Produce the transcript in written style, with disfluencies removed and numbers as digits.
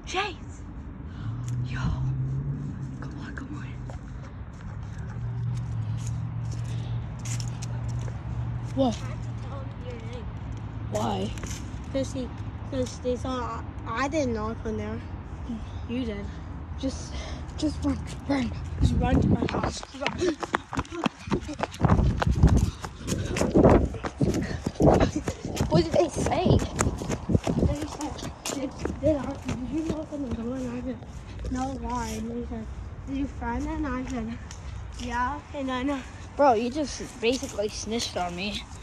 Chase! Yo. Come on, come on. What? I have to tell him your name. Why? Because they saw I didn't knock on there. You did. Just run. Just run to my house. Run. What did they say? They said, did you knock on the door? And I said, no, why? And they said, did you find that? And I said, yeah. And then, Bro, you just basically snitched on me.